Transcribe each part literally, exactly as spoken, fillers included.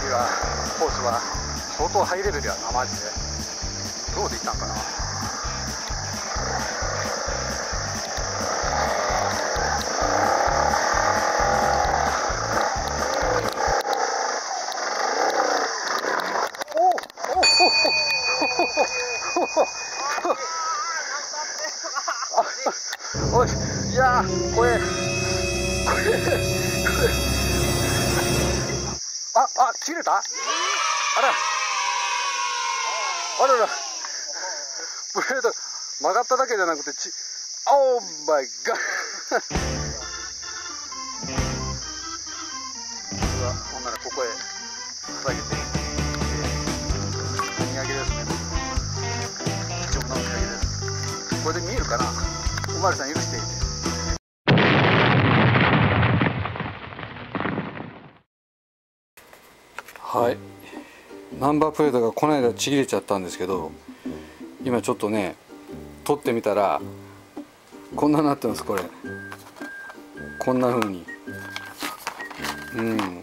はコースは相当ハイレベルやなマジで。どうでいったんかな。おい、いやー、これ、これ、これ、あ、あ、切れた。あら、あらら、ブレード曲がっただけじゃなくて、ち、オーマイガー。うわ、ほんならここへ下げて、お土産ですね。貴重なお土産です。これで見えるかな。おまわりさん許していて。はい、ナンバープレートがこの間ちぎれちゃったんですけど、今ちょっとね取ってみたらこんななってます。これこんな風に、うん、もう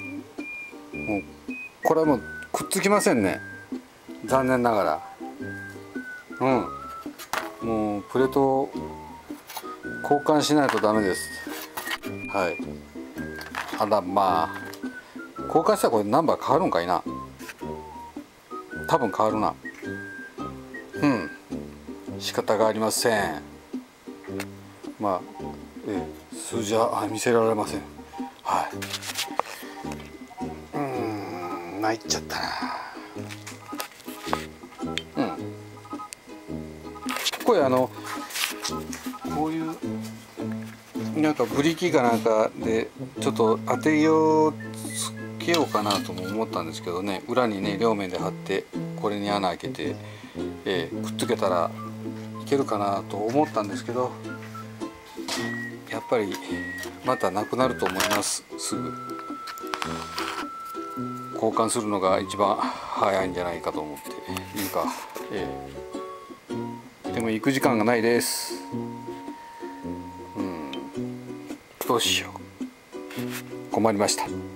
これはもうくっつきませんね、残念ながら。うん、もうプレートを交換しないとダメです。はい。あら、まあ交換したらこれナンバー変わるんかいな。多分変わるな。うん、仕方がありません。まあ、ええ、数字は見せられません。はい。うーん、参っちゃったな。うん。これあのこういうなんかブリキかなんかでちょっと当て木をつけようかなとも思ったんですけどね、裏にね両面で貼ってこれに穴開けて、えー、くっつけたらいけるかなと思ったんですけど、やっぱりまたなくなると思います。すぐ交換するのが一番早いんじゃないかと思っていうか、えー、でも行く時間がないです。うん、どうしよう、困りました。